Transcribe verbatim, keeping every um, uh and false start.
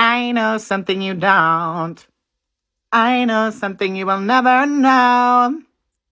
I know something you don't. I know something you will never know.